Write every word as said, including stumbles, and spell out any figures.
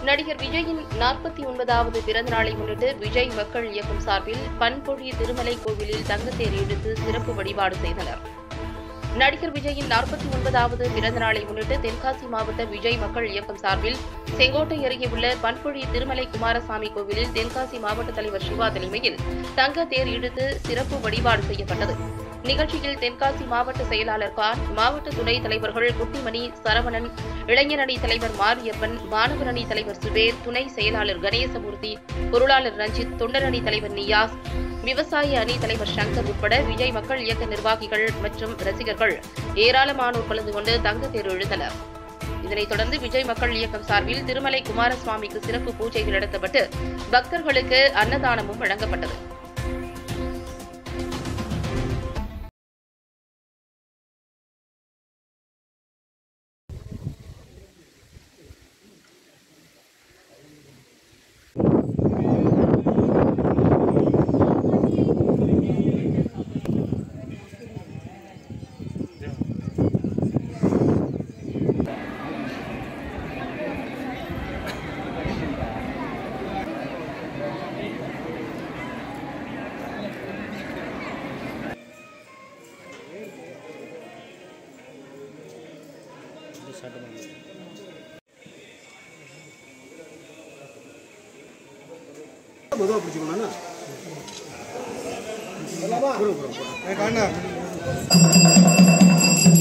நடிகர் விஜயின் நாற்பத்தி ஒன்பதாவது பிறந்த நாளை முன்னிட்டு விஜய் மக்கள் இயக்கம் சார்பில் பண்பொழி திருமலை கோவிலில் தங்கத்தேர் இழுத்து சிறப்பு வழிபாடு செய்தனர். நடிகர் விஜயின் நாற்பத்தி ஒன்பதாவது பிறந்த நாளை முன்னிட்டு தென்காசி மாவட்ட விஜய் மக்கள் இயக்கம் சார்பில் செங்கோட்டை அருகே உள்ள பண்பொழி திருமலை குமாரசாமி கோவிலில் தென்காசி மாவட்ட தலைவர் சிவா தலைமையில் தங்க தேர் இழுத்து சிறப்பு வழிபாடு செய்யப்பட்டது. நிகழ்ச்சியில் தென்காசி மாவட்ட செயலாளர் கான், மாவட்ட துணைத் தலைவர்கள் குட்டிமணி, சரவணன், இளைஞர் அணி தலைவர் மாரியப்பன், மாணவர் அணி தலைவர் சுபேர், துணை செயலாளர் கணேசமூர்த்தி, பொருளாளர் ரஞ்சித், தொண்டர் அணி தலைவர் நியாஸ், விவசாய அணி தலைவர் சங்கர் உட்பட விஜய் மக்கள் இயக்க நிர்வாகிகள் மற்றும் ரசிகர்கள் ஏராளமானோர் கலந்து கொண்டு தங்கத்தேர் இழுத்தனர். இதனைத் தொடர்ந்து விஜய் மக்கள் இயக்கம் சார்பில் திருமலை குமாரசுவாமிக்கு சிறப்பு பூஜைகள் நடத்தப்பட்டு பக்தர்களுக்கு அன்னதானமும் வழங்கப்பட்டது. மெதுவாக பிடிச்சிக்கணும்.